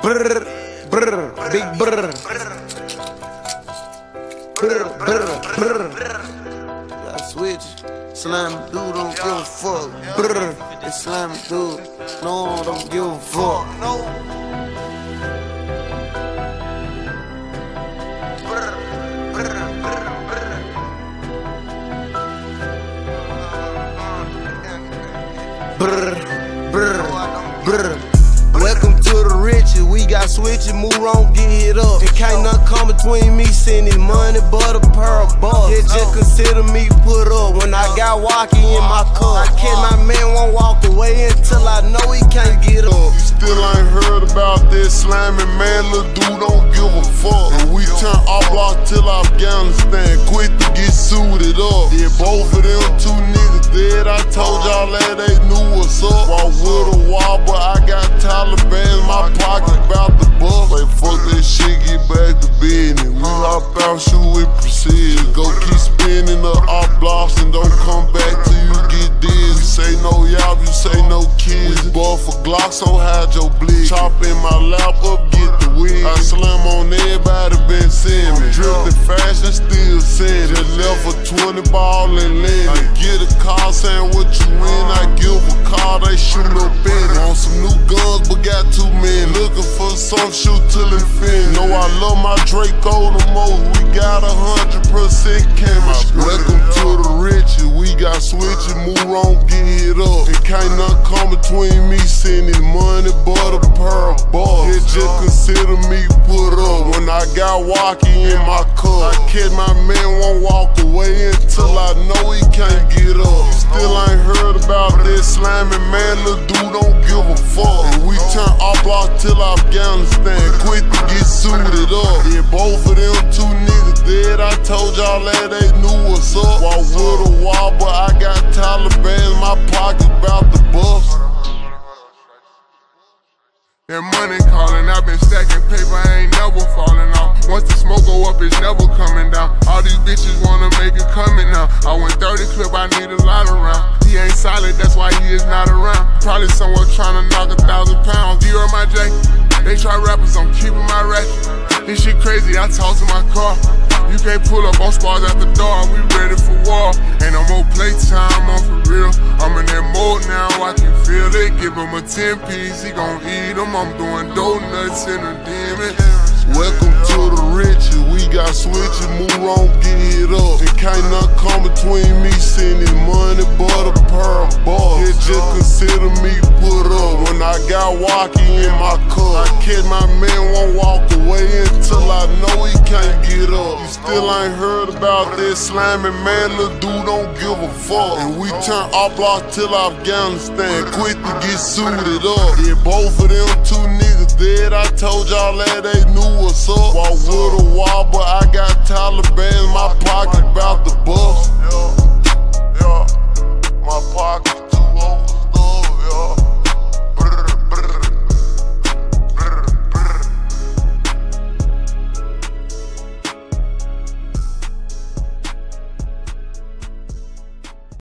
Brr, brr, big brr. Brr, brr, brr. Gotta switch. Slimy dude, don't give a fuck. Brr, it's slimy dude. No, don't give a fuck. Brr, brr, brr. Welcome to the riches, we got switches, move on, get hit up. And can't nothing come between me, sending money but a pair of bucks. Yeah, just consider me put up when I got walkie in my cup. I catch my man won't walk away until I know he can't get up. You still ain't heard about this slimy man, lil' dude don't give a fuck. And we turn our block till Afghanistan, quick to get suited up. Yeah, both of them two niggas dead, I told y'all that they knew what's up. Walk with a wall, but I got Taliban in my pocket, bout to bust. Like fuck that shit, get back to business. We hop out, shoot with precision. Go keep spinning up our blocks and don't come back till you get dizzy. We say no y'all, you say no kids. We buff for Glock, so hide your blick. Chop in my lap up, get the wig. I slam on everybody, been seeing me. Drifting fast and still seeing. Just left for 20 ball and land. I get a call saying what you in. I give a call, they shoot up in it. Want some new guns, but got too many. Looking for some, shoot till infinity. Know I love my Draco the most. We got 100% chemistry. Welcome to the riches, we got switches, move on, get hit up. And can't nothing come between me, sending money but a pair of bucks. Yeah, just consider me put up when I got walkie in my cup. I catch my man won't walk away until I know he can't get up. You still ain't heard about this slimy man, lil' dude don't give a fuck. And we turn our block till Afghanistan, quick to get suited up. Yeah, both of them two niggas dead, I told y'all that they knew what's up. Walk with a wall, but I got Taliban in my pocket, bout to bust. That money calling, I've been stacking paper, I ain't never falling off. Once the smoke go up, it's never coming down. All these bitches wanna make it coming now. I went 30 clip, I need a lot around. He ain't solid, that's why he is not around. Probably somewhere trying to knock 1,000 pounds. You heard my J? They try rappers, I'm keeping my ratchet. This shit crazy, I talk to my car. You can't pull up on spars after dark, we ready for war. Ain't no more playtime, I'm for real. I'm in that mode now, I can feel it. Give him a 10-piece, he gon' eat them. I'm doing donuts in a demon. Welcome to the riches, we got switches, move on, get hit up. And can't nothing come between me, sending money but a pair of bucks. Yeah, just consider me put up when I got walkie in my cup. I catch my man won't walk away until I know he can't get up. You still ain't heard about this slimy man, lil' dude don't give a fuck. And we turn our block till Afghanistan, quick to get suited up. Yeah, both of them two niggas dead, I told y'all that they knew what's up. Walk with a